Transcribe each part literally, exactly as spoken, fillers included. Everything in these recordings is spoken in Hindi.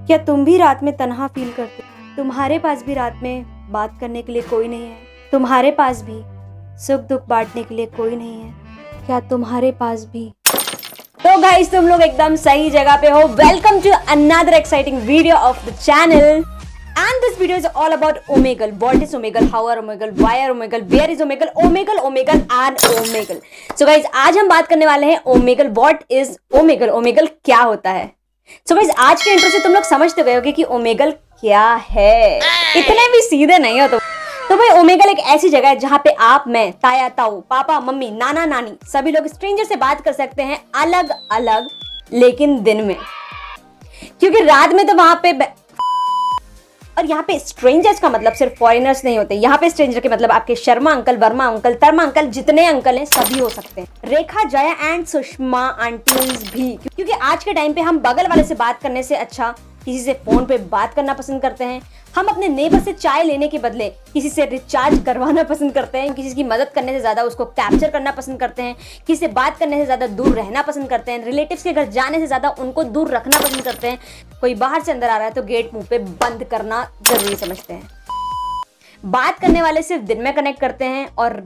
क्या तुम भी रात में तन्हा फील करते हो? तुम्हारे पास भी रात में बात करने के लिए कोई नहीं है? तुम्हारे पास भी सुख दुख बांटने के लिए कोई नहीं है? क्या तुम्हारे पास भी? तो गाइस तुम लोग एकदम सही जगह पे हो। Welcome to another exciting video of the channel and this video is all about Omegle. What is Omegle? How are Omegle? Why are Omegle? Where is Omegle? Omegle, Omegle and Omegle. So guys आज हम बात करने वाले हैं Omegle. What is Omegle? Omegle क्या होता है? So guys आज के इंट्रो से तुम लोग समझ तो गए होगे कि Omegle क्या है। इतने भी सीधे नहीं हो तुम। तो भाई Omegle एक ऐसी जगह है जहाँ पे आप, मैं, ताया ताऊ, पापा मम्मी, नाना नानी सभी लोग स्ट्रेंजर से बात कर सकते हैं अलग अलग, लेकिन दिन में, क्योंकि रात में तो वहां पे। और यहाँ पे स्ट्रेंजर्स का मतलब सिर्फ फॉरेनर्स नहीं होते। यहाँ पे स्ट्रेंजर के मतलब आपके शर्मा अंकल, वर्मा अंकल, तर्मा अंकल, जितने अंकल हैं सभी हो सकते हैं। रेखा, जया एंड सुषमा आंटीज भी, क्योंकि आज के टाइम पे हम बगल वाले से बात करने से अच्छा किसी से फोन पे बात करना पसंद करते हैं। हम अपने नेबर से चाय लेने के बदले किसी से रिचार्ज करवाना पसंद करते हैं। किसी की मदद करने से ज्यादा उसको कैप्चर करना पसंद करते हैं। किसी से बात करने से ज्यादा दूर रहना पसंद करते हैं। रिलेटिव्स के घर जाने से ज्यादा उनको दूर रखना पसंद करते हैं। कोई बाहर से अंदर आ रहा है तो गेट मुंह पे बंद करना जरूरी समझते हैं। बात करने वाले सिर्फ दिन में कनेक्ट करते हैं। और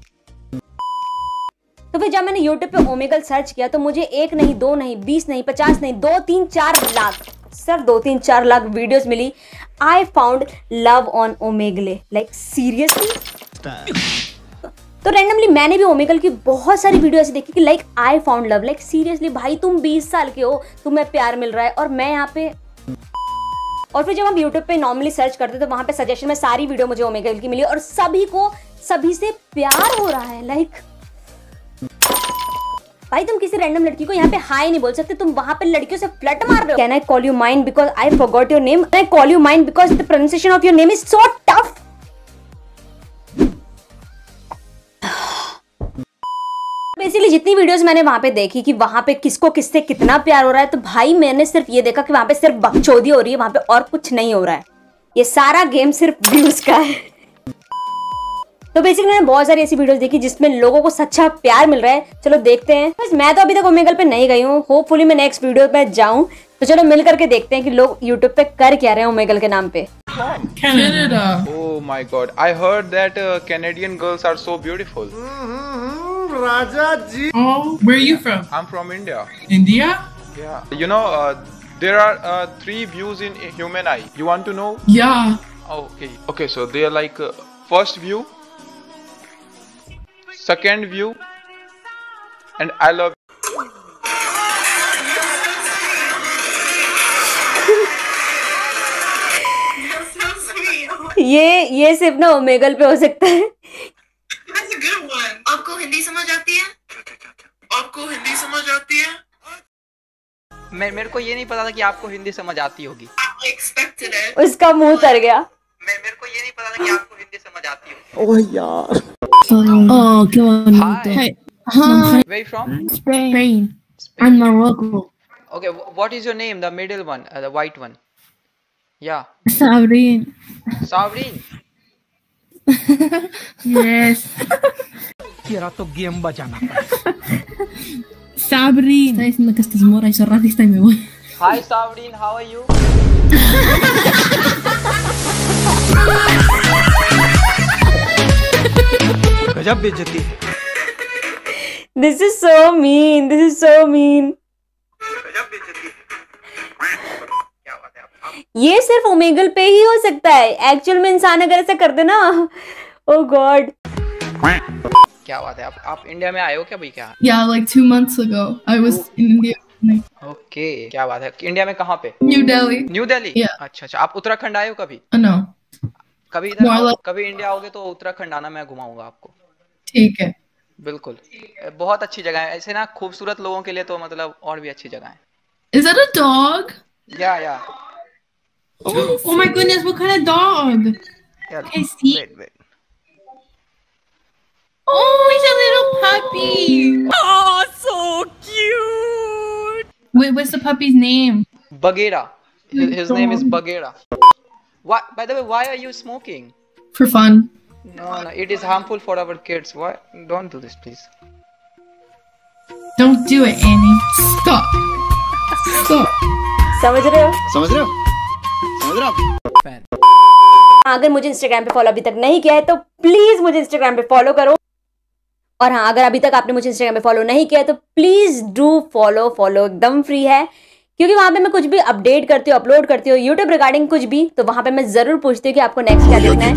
तो फिर जब मैंने यूट्यूब पे Omegle सर्च किया तो मुझे एक नहीं, दो नहीं, बीस नहीं, पचास नहीं, दो तीन चार लाख सिर्फ दो तीन चार लाख वीडियोस मिली। I found love on Omegle, like seriously. तो रैंडमली मैंने भी Omegle की बहुत सारी वीडियो ऐसी देखी कि like I found love, like seriously भाई तुम बीस साल के हो, तुम्हें प्यार मिल रहा है और मैं यहाँ पे। और फिर जब हम यूट्यूब पे नॉर्मली सर्च करते तो वहां पे सजेशन में सारी वीडियो मुझे Omegle की मिली और सभी को सभी से प्यार हो रहा है। लाइक भाई तुम किसी रैंडम लड़की को यहाँ पे हाई नहीं बोल सकते, तुम वहां पे लड़कियों से फ्लर्ट मार रहे हो। Can I call you mine because I forgot your name? Can I call you mine because the pronunciation of your name is so tough. Basically जितनी वीडियोस मैंने वहां पे देखी कि वहां पे किसको किससे कितना प्यार हो रहा है, तो भाई मैंने सिर्फ ये देखा कि वहां पे सिर्फ बकचोदी हो रही है, वहां पे और कुछ नहीं हो रहा है। ये सारा गेम सिर्फ व्यूज का है। तो बेसिकली मैंने बहुत सारी ऐसी वीडियोस देखी जिसमें लोगों को सच्चा प्यार मिल रहा है। चलो देखते हैं। बस मैं तो अभी तक Omegle पे नहीं गई हूँ, होपफुली मैं नेक्स्ट वीडियो पे जाऊं। तो चलो मिल करके देखते हैं कि लोग यूट्यूब पे कर क्या रहे हैं Omegle के नाम पे। Canada. Oh my God! I heard that uh, Canadian girls are so beautiful. Raja ji. Oh, where are you from? I'm from India. India? Yeah. You know, uh, there are uh, three views in human eye. You want to know? Yeah. Okay. Okay. So they are like uh, first view, second view, and I love. ये ये सिर्फ ना Omegle पे हो सकता है। That's a good one. आपको हिंदी समझ आती है? आपको हिंदी समझ आती है? मैं मेरे को ये नहीं पता था कि आपको हिंदी समझ आती होगी। I expected it. उसका मुंह तर गया। मैं मेरे को ये नहीं पता था कि आपको हिंदी समझ आती होगी। Oh यार. Oh, qué bonito. Hi. Hi. Where you from? Spain. Spain. And Morocco. Okay, wh- what is your name? The middle one, uh, the white one. Yeah. Sabrine. Sabrine. Yes. तेरा तो गेम बजाना। Sabrine. Está diciendo que estás mora y soy racista y me voy. Hi Sabrine, how are you? गजब बेइज्जती है। This is so mean. This is so mean. गजब बेइज्जती है। क्या बात है आप? ये सिर्फ Omegle पे ही हो सकता है। एक्चुअल में इंसान अगर ऐसा कर दे ना, ओ गॉड। क्या बात है, आप आप इंडिया में आए हो क्या भाई? क्या? Yeah, like two months ago. I was in India. Okay, क्या बात है। इंडिया में कहाँ पे? New Delhi. New Delhi? Yeah. अच्छा अच्छा, आप उत्तराखंड आए हो कभी? Oh, no. कभी इधर More आओ, like- कभी इंडिया आओगे तो उत्तराखंड आना, मैं घुमाऊंगा आपको। ठीक है। बिल्कुल, बहुत अच्छी जगह है। ऐसे ना खूबसूरत लोगों के लिए तो मतलब और भी अच्छी जगह है। Is that a dog? या या Oh my goodness, what kind of dog? I see. Wait wait Oh, he's a little puppy. Oh, so cute. Wait, what's the puppy's name? Bagheera. His, his name is Bagheera. Why, by the way, why are you smoking? For fun. No, no, it is harmful for our kids. Why? Don't do this, please. Don't do it, Annie. Stop. Stop. समझ रहे हो? समझ रहे हो? अगर मुझे इंस्टाग्राम पे फॉलो अभी तक नहीं किया है तो प्लीज मुझे इंस्टाग्राम पे फॉलो करो। और हाँ, अगर अभी तक आपने मुझे इंस्टाग्राम पे फॉलो नहीं किया है तो प्लीज डू फॉलो। फॉलो एकदम फ्री है, क्योंकि वहां पे मैं कुछ भी अपडेट करती हूँ, अपलोड करती हूँ यूट्यूब रिगार्डिंग कुछ भी, तो वहां पे मैं जरूर पूछती हूँ कि आपको नेक्स्ट क्या देखना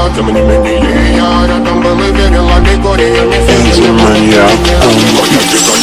है।